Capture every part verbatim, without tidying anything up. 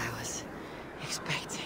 I was expecting.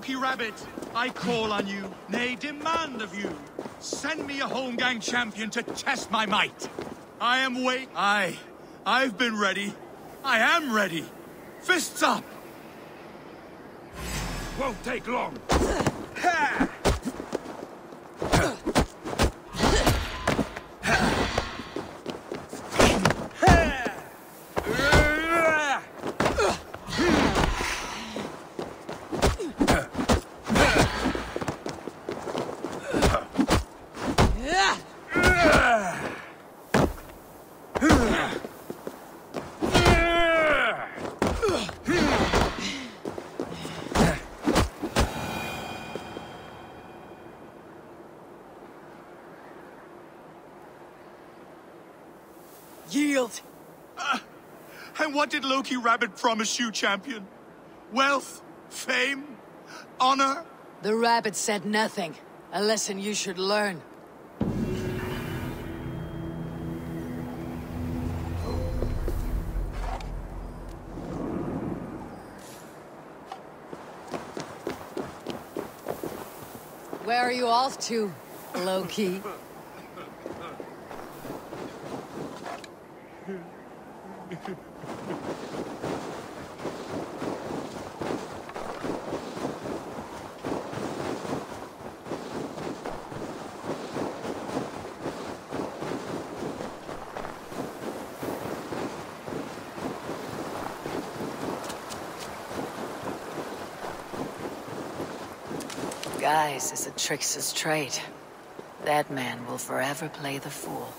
Loki Rabbit, I call on you, nay, demand of you. Send me a Holmgang champion to test my might. I am wait. I, I've been ready. I am ready. Fists up. Won't take long. Yield! Uh, and what did Loki Rabbit promise you, champion? Wealth? Fame? Honor? The rabbit said nothing. A lesson you should learn. Where are you off to, Loki? Guys is a trickster's trade. That man will forever play the fool.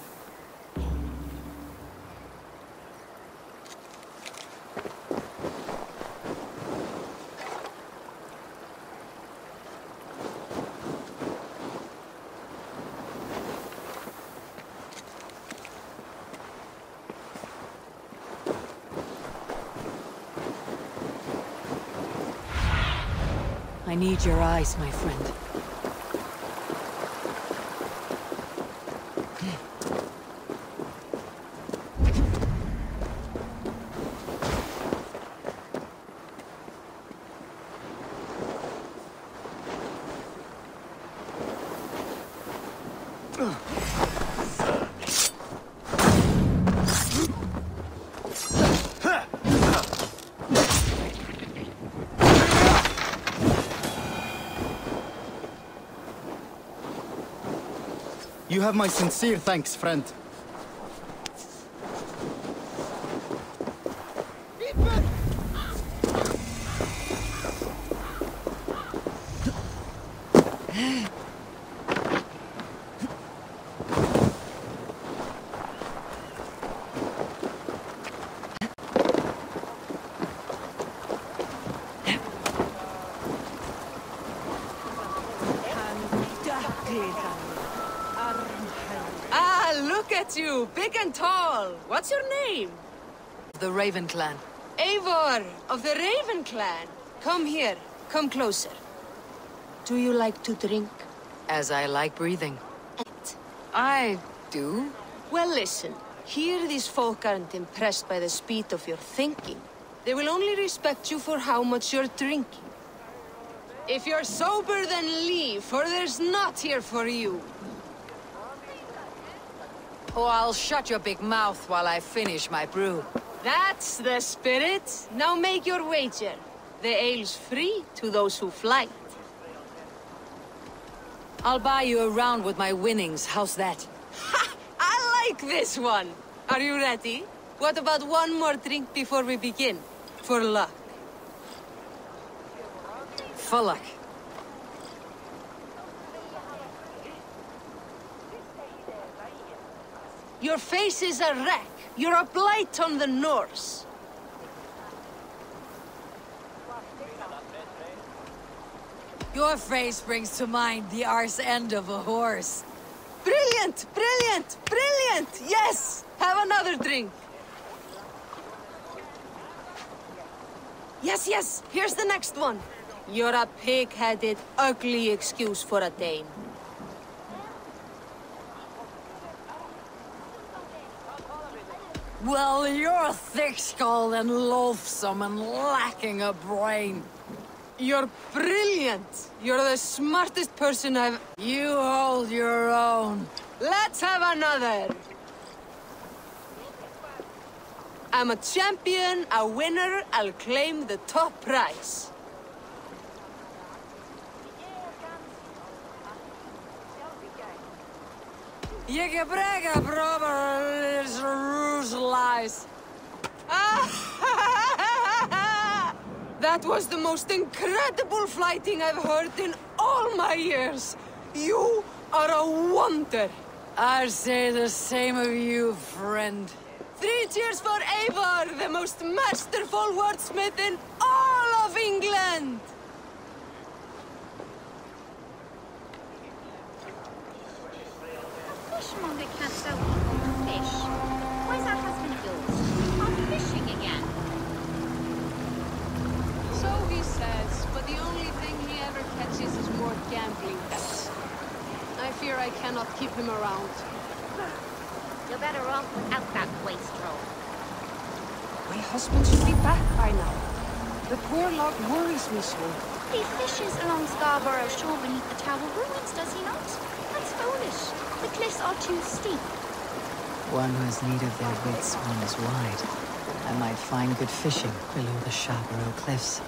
I need your eyes, my friend. You have my sincere thanks, friend. Ah, look at you, big and tall. What's your name? The Raven Clan. Eivor, of the Raven Clan. Come here, come closer. Do you like to drink? As I like breathing. I do. Well, listen. Here these folk aren't impressed by the speed of your thinking. They will only respect you for how much you're drinking. If you're sober, then leave, for there's naught here for you. Oh, I'll shut your big mouth while I finish my brew. That's the spirit. Now make your wager. The ale's free to those who flight. I'll buy you a round with my winnings. How's that? Ha! I like this one. Are you ready? What about one more drink before we begin? For luck. For luck. Your face is a wreck. You're a blight on the Norse. Your face brings to mind the arse end of a horse. Brilliant! Brilliant! Brilliant! Yes! Have another drink. Yes, yes! Here's the next one. You're a pig-headed, ugly excuse for a Dane. Well, you're thick-skulled and loathsome and lacking a brain. You're brilliant! You're the smartest person I've... You hold your own. Let's have another! I'm a champion, a winner, I'll claim the top prize. Jigga bragga, brother, is ruse lies. That was the most incredible fighting I've heard in all my years. You are a wonder. I say the same of you, friend. Three cheers for Eivor, the most masterful wordsmith in all of England! A fishmonger can't sell people to fish. Where's that husband of yours? I'm fishing again. So he says, but the only thing he ever catches is more gambling debts. I fear I cannot keep him around. You're better off without that wastrel. My husband should be back by now. The poor log worries me so. He fishes along Scarborough shore beneath the Tower ruins, does he not? That's foolish. The cliffs are too steep. One who has need of their wits runs wide. I might find good fishing below the Scarborough cliffs.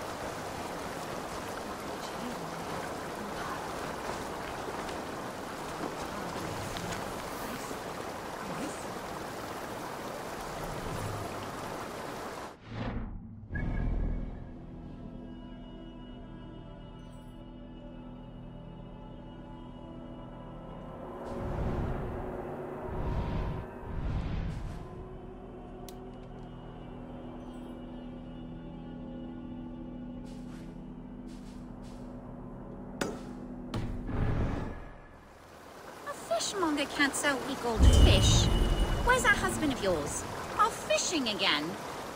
Fishmonger can't sell weak old fish. Where's that husband of yours? Off fishing again.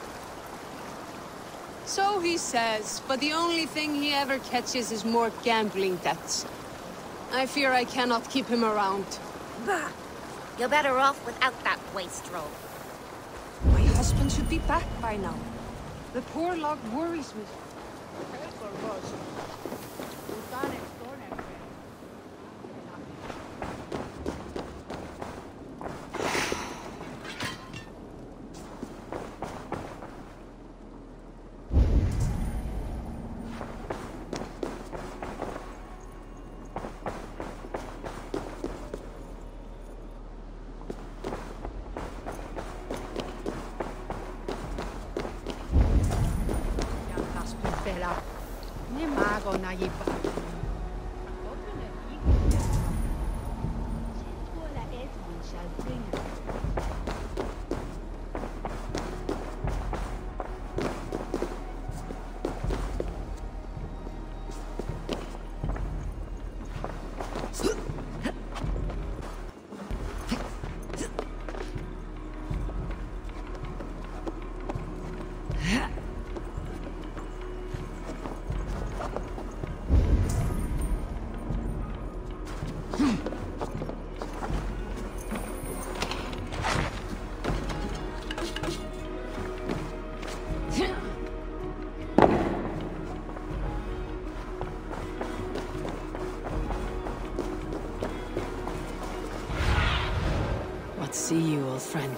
So he says, but the only thing he ever catches is more gambling debts. I fear I cannot keep him around. Bah! You're better off without that wastrel. My husband should be back by now. The poor log worries me. See you, old friend.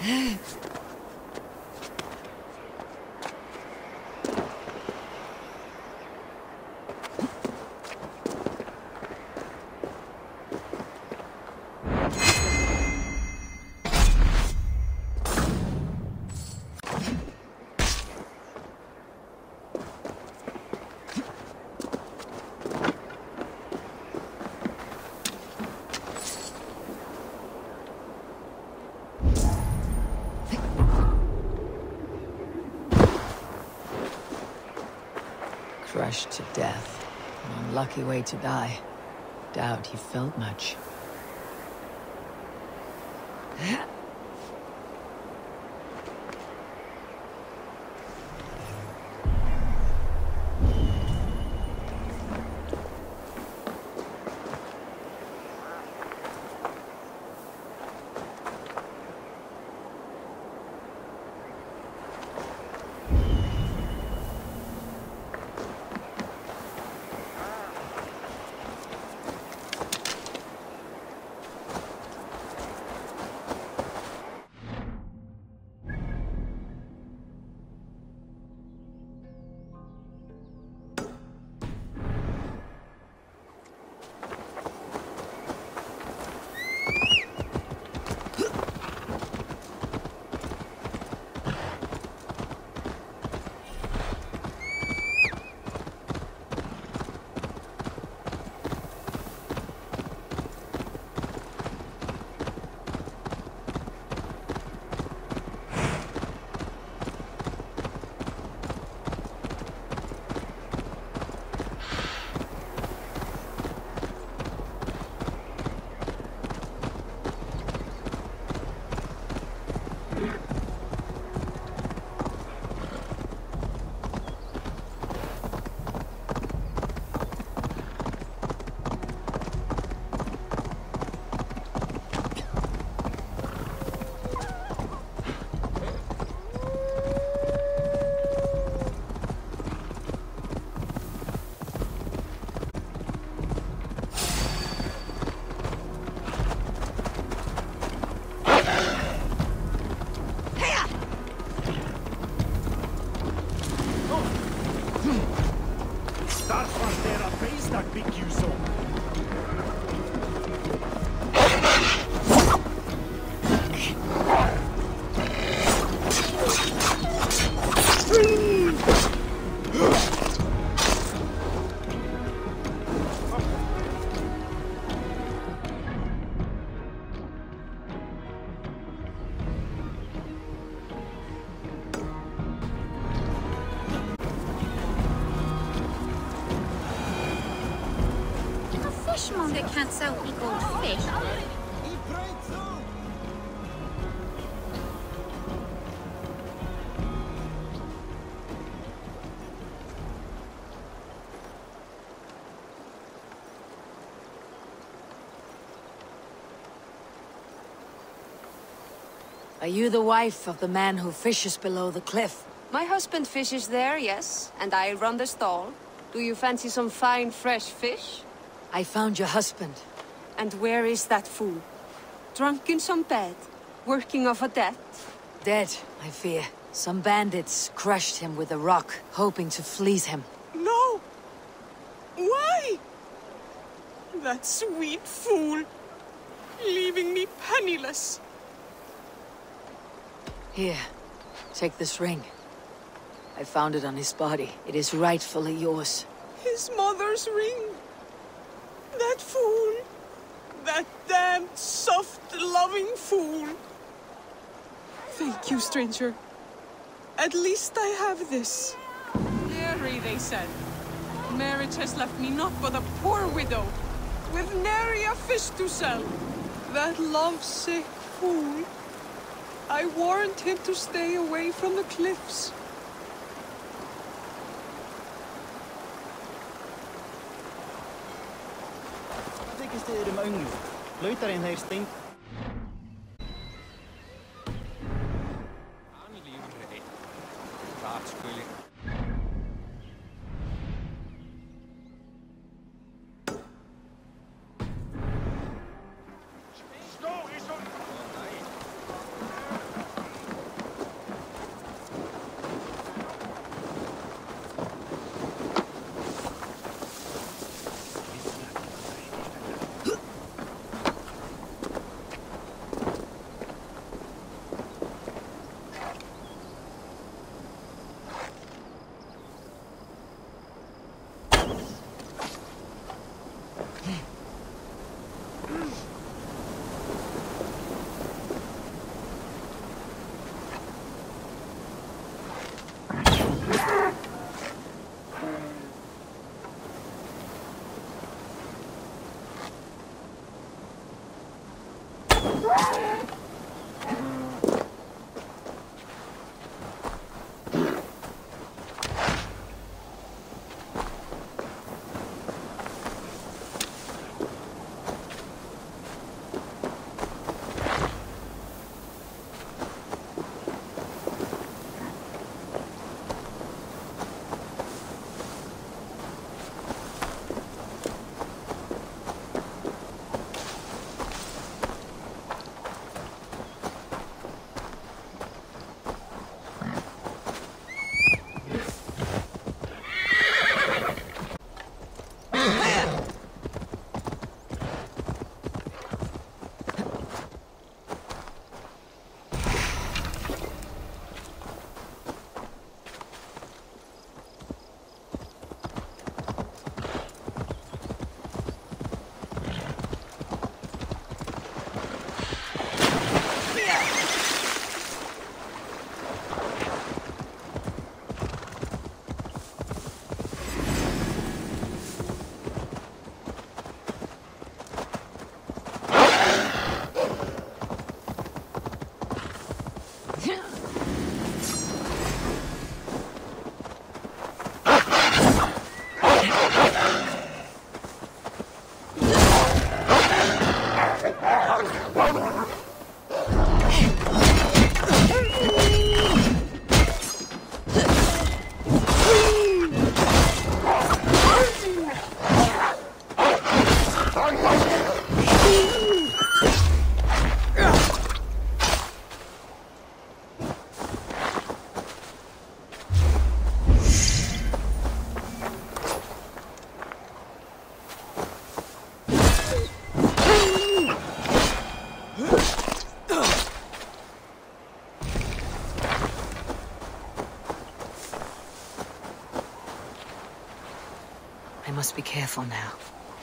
Crushed to death. An unlucky way to die. Doubt he felt much. Fishmonger can't sell me gold fish. Are you the wife of the man who fishes below the cliff? My husband fishes there, yes, and I run the stall. Do you fancy some fine, fresh fish? I found your husband. And where is that fool? Drunk in some bed? Working off a debt? Dead, I fear. Some bandits crushed him with a rock, hoping to fleece him. No! Why? That sweet fool, leaving me penniless. Here, take this ring. I found it on his body. It is rightfully yours. His mother's ring. That fool. That damned, soft, loving fool. Thank you, stranger. At least I have this. Nary, they said. Marriage has left me naught but a poor widow, with nary a fish to sell. That lovesick fool. I warned him to stay away from the cliffs. Hvað þykist þið um önglu? Lautar en þeir stein... I must be careful now.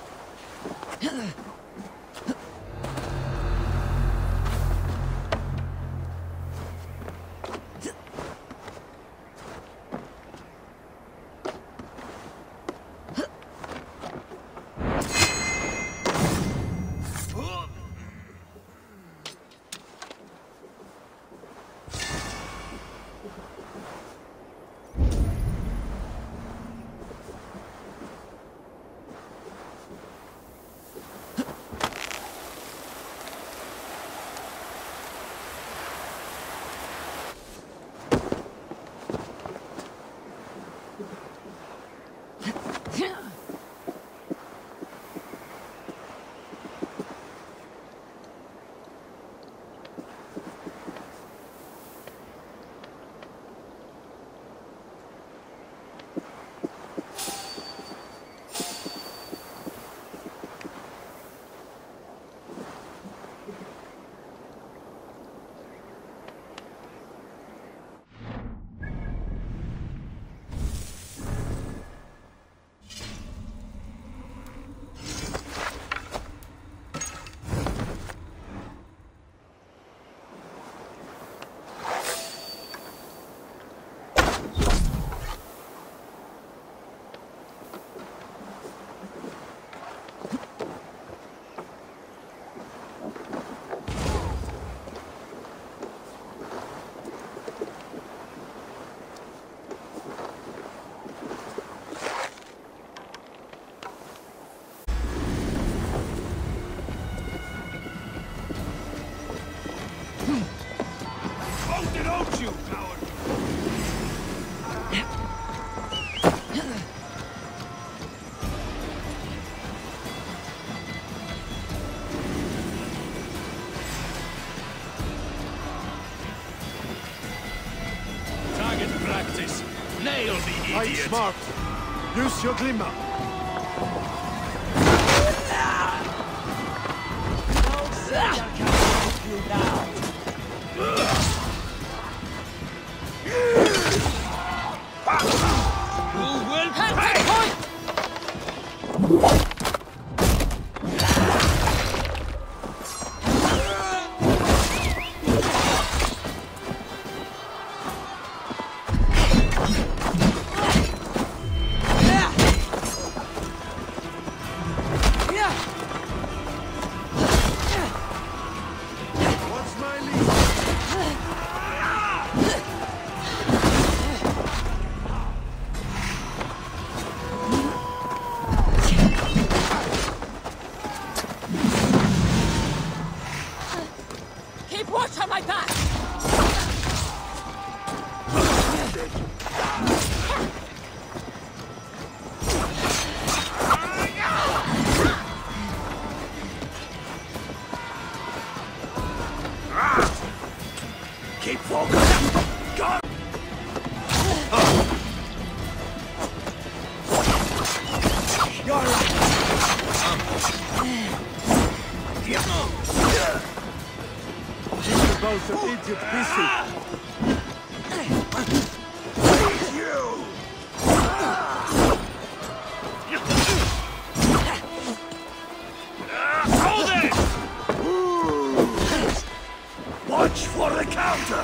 Nail the Fight idiot! smart. Use your glimmer. You will pay! Keep the both of Egypt busy. Hold it! Watch for the counter!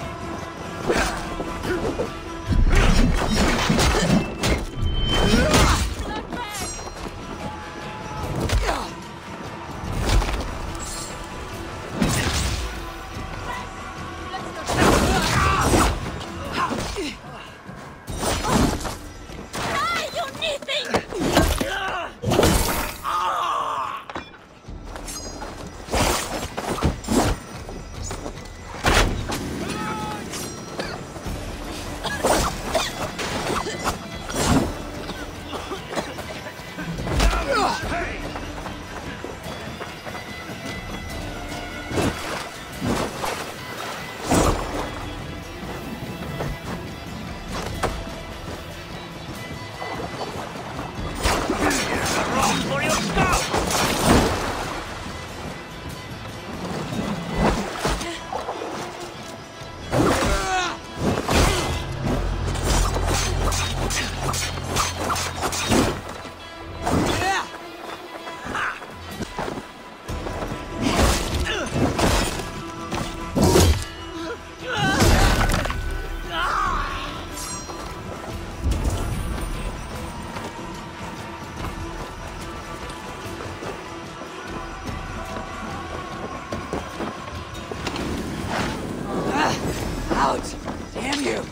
Out! Damn you!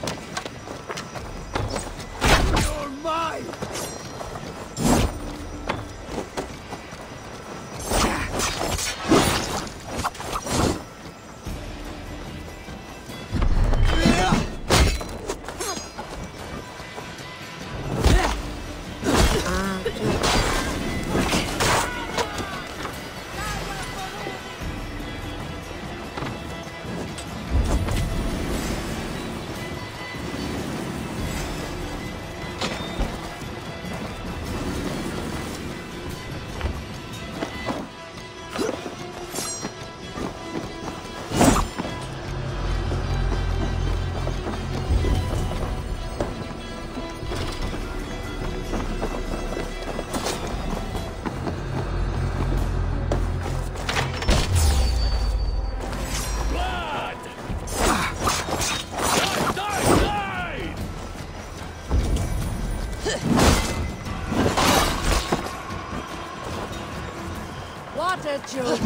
You're mine! What a joke!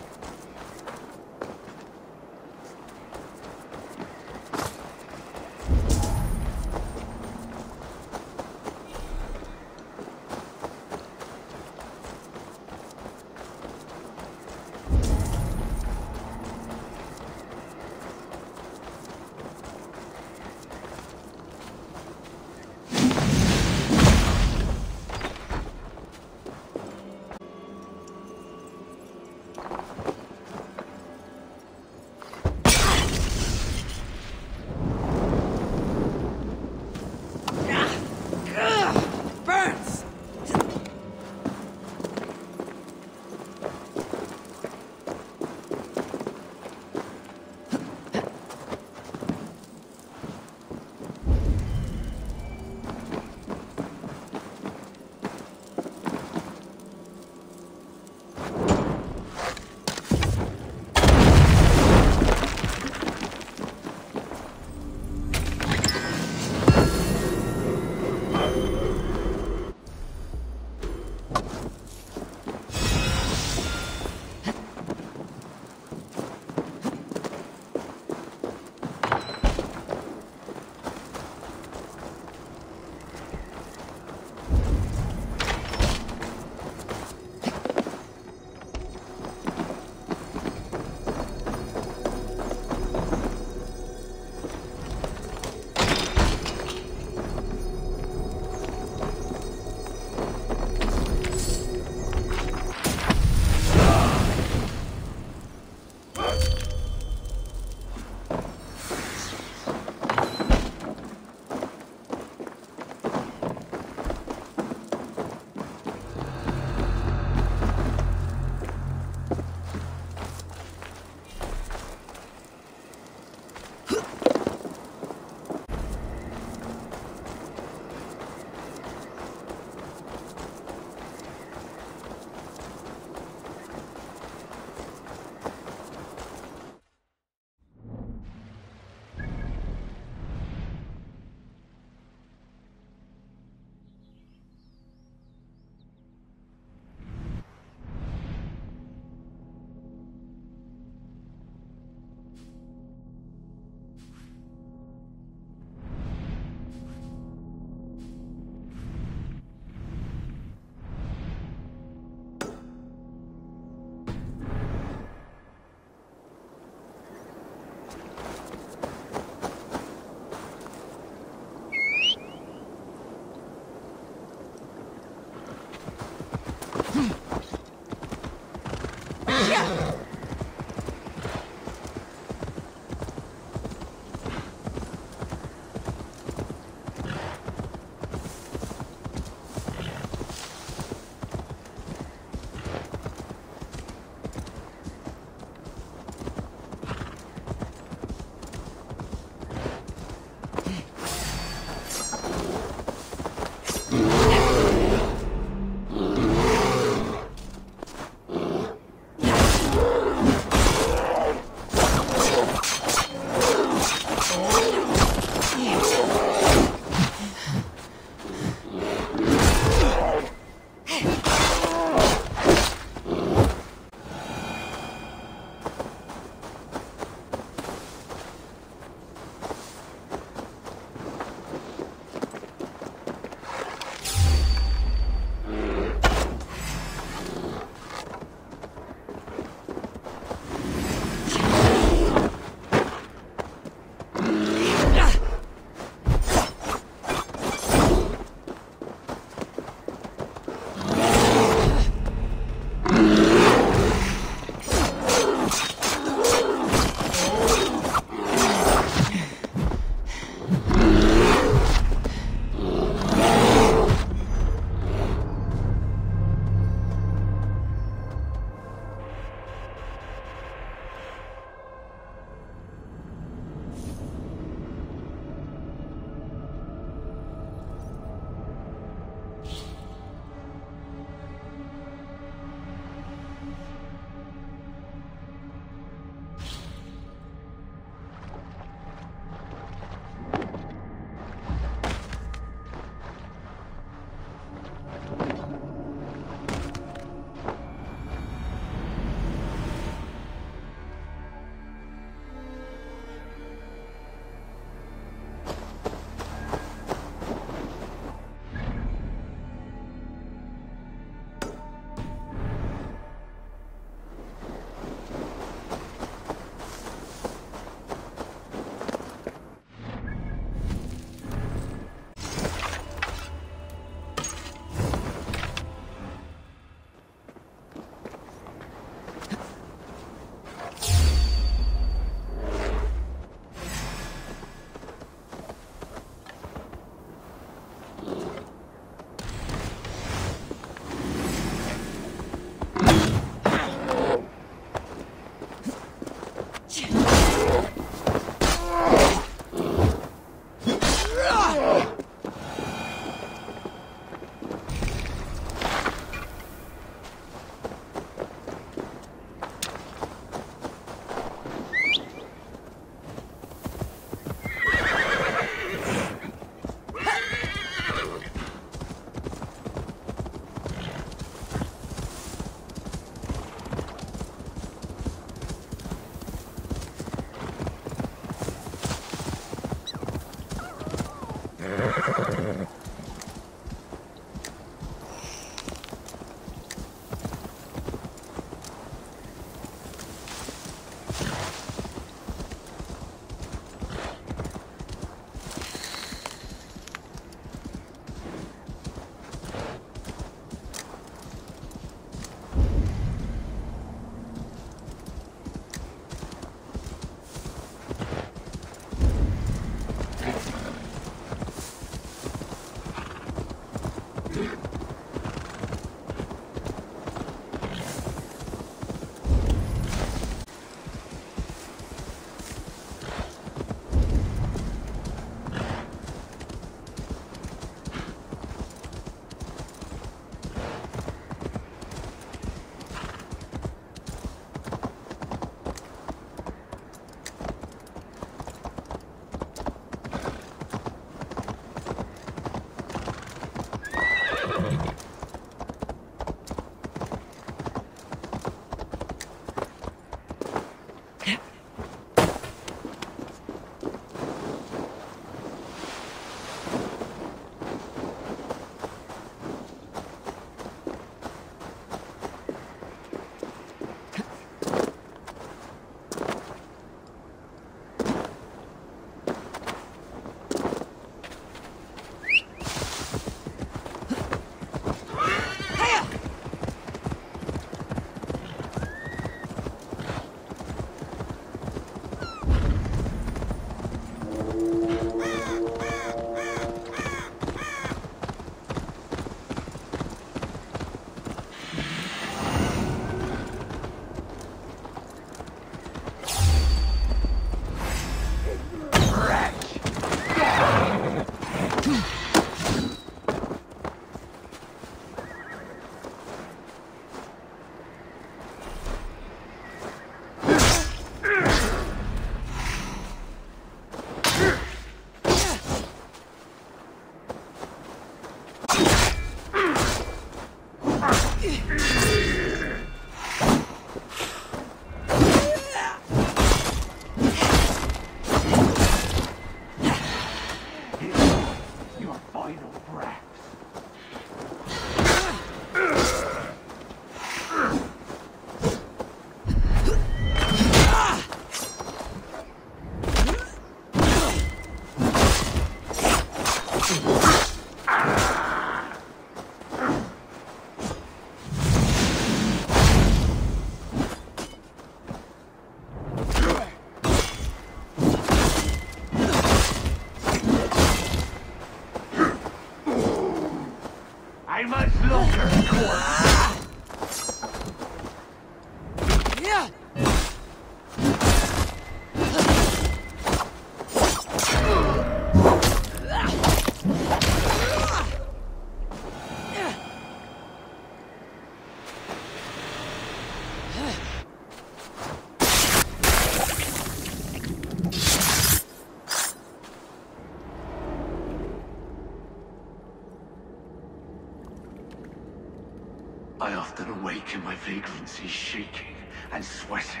I often awake in my vagrancy, shaking and sweating.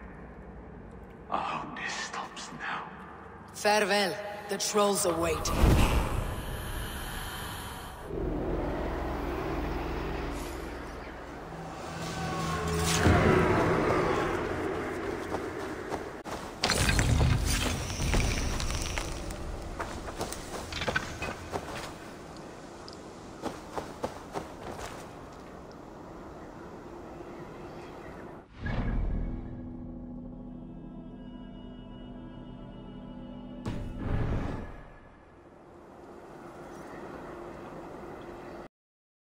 I hope this stops now. Farewell. The trolls await.